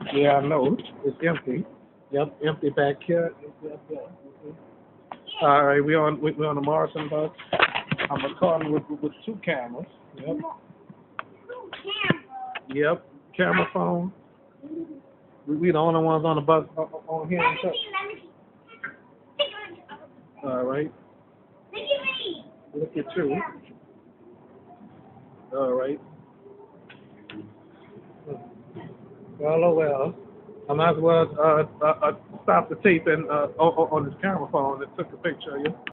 Yeah, I know. It's empty. Yep, empty back here. Yep, yep. All right, we on the Morrison bus. I'm recording with two cameras. Yep. Yep. Camera phone. We the only ones on the bus on here. All right. Look at you. All right. Well, oh well. I might as well stop the tape and on this camera phone that took the picture of you.